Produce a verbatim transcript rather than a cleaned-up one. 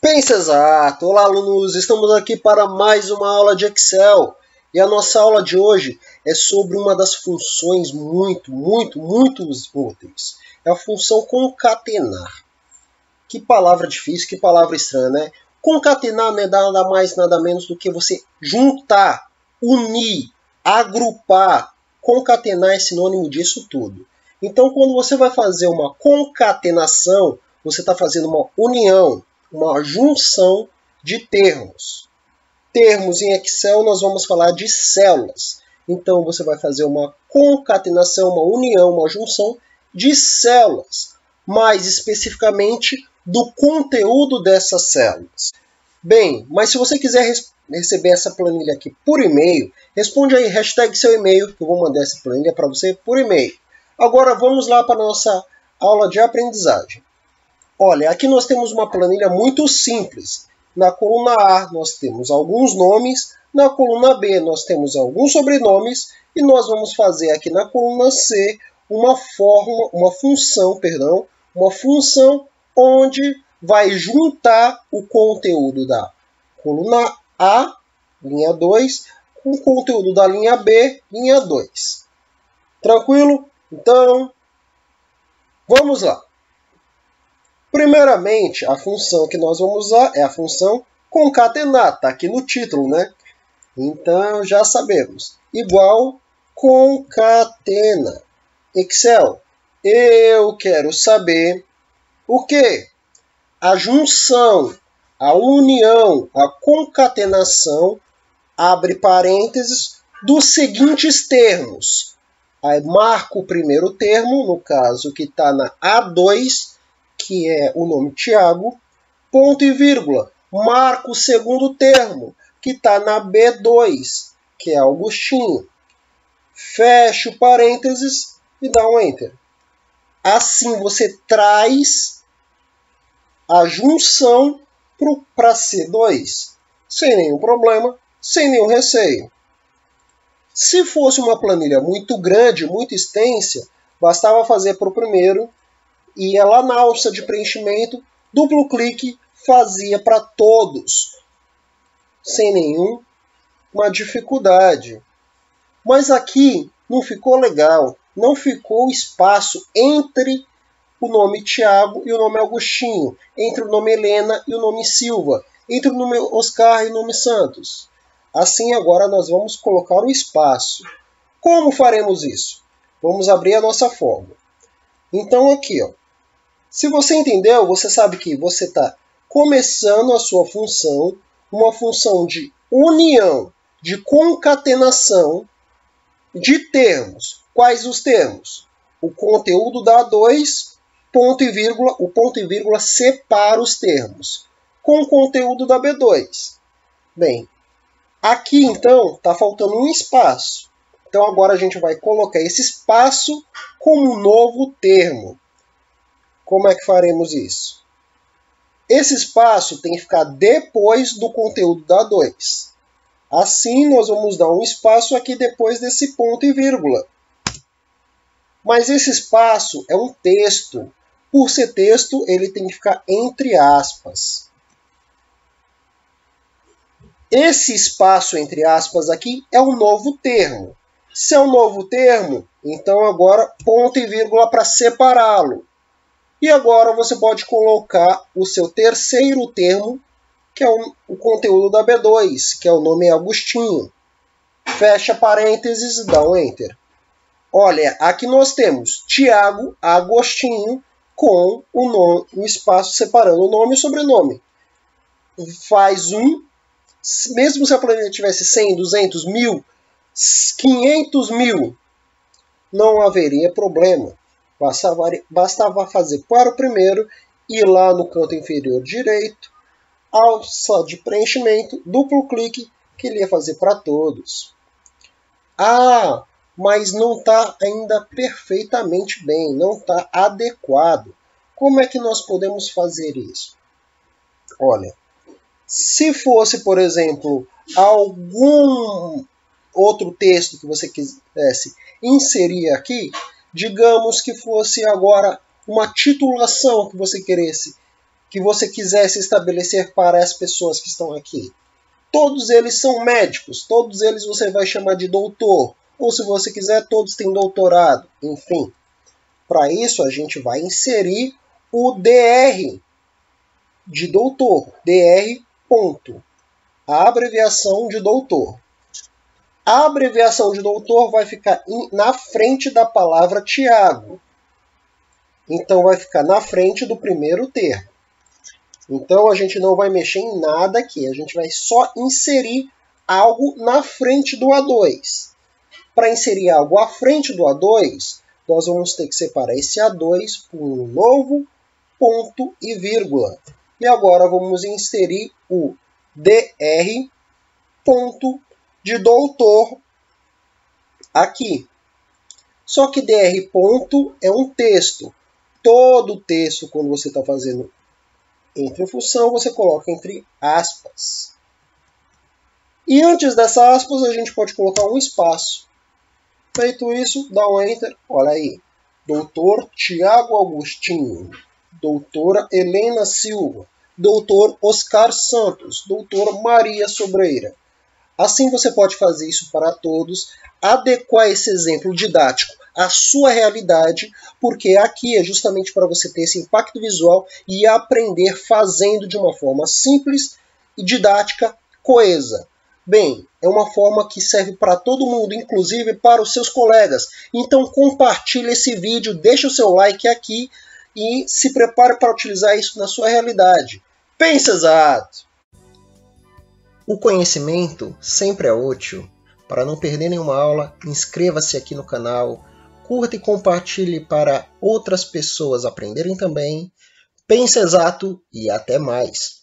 Pensa exato! Olá, alunos! Estamos aqui para mais uma aula de Excel. E a nossa aula de hoje é sobre uma das funções muito, muito, muito úteis. É a função concatenar. Que palavra difícil, que palavra estranha, né? Concatenar não é nada mais, nada menos do que você juntar, unir, agrupar. Concatenar é sinônimo disso tudo. Então, quando você vai fazer uma concatenação, você está fazendo uma união, uma junção de termos. Termos em Excel nós vamos falar de células. Então você vai fazer uma concatenação, uma união, uma junção de células. Mais especificamente do conteúdo dessas células. Bem, mas se você quiser receber essa planilha aqui por e-mail, responde aí, hashtag seu e-mail, que eu vou mandar essa planilha para você por e-mail. Agora vamos lá para a nossa aula de aprendizagem. Olha, aqui nós temos uma planilha muito simples. Na coluna A nós temos alguns nomes, na coluna B nós temos alguns sobrenomes e nós vamos fazer aqui na coluna C uma forma, uma função, perdão, uma função onde vai juntar o conteúdo da coluna A, linha dois, com o conteúdo da linha B, linha dois. Tranquilo? Então, vamos lá. Primeiramente, a função que nós vamos usar é a função concatenar. Está aqui no título, né? Então, já sabemos. Igual concatena. Excel, eu quero saber o quê? A junção, a união, a concatenação, abre parênteses, dos seguintes termos. Aí marco o primeiro termo, no caso que está na A dois, que é o nome Tiago, ponto e vírgula. Marco o segundo termo, que está na B dois, que é Augustinho. Fecho parênteses e dá um Enter. Assim você traz a junção para C dois, sem nenhum problema, sem nenhum receio. Se fosse uma planilha muito grande, muito extensa, bastava fazer para o primeiro, ia lá na alça de preenchimento, duplo clique, fazia para todos, sem nenhuma dificuldade. Mas aqui não ficou legal, não ficou espaço entre o nome Tiago e o nome Augustinho, entre o nome Helena e o nome Silva, entre o nome Oscar e o nome Santos. Assim, agora nós vamos colocar o espaço. Como faremos isso? Vamos abrir a nossa fórmula. Então, aqui, ó. Se você entendeu, você sabe que você está começando a sua função, uma função de união, de concatenação de termos. Quais os termos? O conteúdo da A dois, ponto e vírgula, o ponto e vírgula separa os termos, com o conteúdo da B dois. Bem, aqui então está faltando um espaço. Então agora a gente vai colocar esse espaço como um novo termo. Como é que faremos isso? Esse espaço tem que ficar depois do conteúdo da A dois. Assim, nós vamos dar um espaço aqui depois desse ponto e vírgula. Mas esse espaço é um texto. Por ser texto, ele tem que ficar entre aspas. Esse espaço entre aspas aqui é um novo termo. Se é um novo termo, então agora ponto e vírgula para separá-lo. E agora você pode colocar o seu terceiro termo, que é o, o conteúdo da B dois, que é o nome Agostinho. Fecha parênteses e dá um Enter. Olha, aqui nós temos Tiago Agostinho com o, nome, o espaço separando o nome e o sobrenome. Faz um, mesmo se a planilha tivesse cem, duzentos, mil, quinhentos mil, não haveria problema. Bastava, bastava fazer para o primeiro, ir lá no canto inferior direito, alça de preenchimento, duplo clique, que ele ia fazer para todos. Ah, mas não está ainda perfeitamente bem, não está adequado. Como é que nós podemos fazer isso? Olha, se fosse, por exemplo, algum outro texto que você quisesse inserir aqui, digamos que fosse agora uma titulação que você queresse que você quisesse estabelecer para as pessoas que estão aqui. Todos eles são médicos, todos eles você vai chamar de doutor, ou se você quiser, todos têm doutorado, enfim. Para isso, a gente vai inserir o D R de doutor, D R ponto, a abreviação de doutor. A abreviação de doutor vai ficar na frente da palavra Tiago. Então, vai ficar na frente do primeiro termo. Então, a gente não vai mexer em nada aqui. A gente vai só inserir algo na frente do A dois. Para inserir algo à frente do A dois, nós vamos ter que separar esse A dois por um novo ponto e vírgula. E agora vamos inserir o D R ponto de doutor aqui. Só que D R ponto é um texto. Todo texto, quando você está fazendo entre função, você coloca entre aspas. E antes dessa aspas, a gente pode colocar um espaço. Feito isso, dá um Enter. Olha aí. doutor Tiago Agostinho. Doutora Helena Silva. doutor Oscar Santos. doutora Maria Sobreira. Assim você pode fazer isso para todos, adequar esse exemplo didático à sua realidade, porque aqui é justamente para você ter esse impacto visual e aprender fazendo de uma forma simples e didática, coesa. Bem, é uma forma que serve para todo mundo, inclusive para os seus colegas. Então compartilhe esse vídeo, deixe o seu like aqui e se prepare para utilizar isso na sua realidade. Pense exato! O conhecimento sempre é útil. Para não perder nenhuma aula, inscreva-se aqui no canal, curta e compartilhe para outras pessoas aprenderem também. Pense exato e até mais!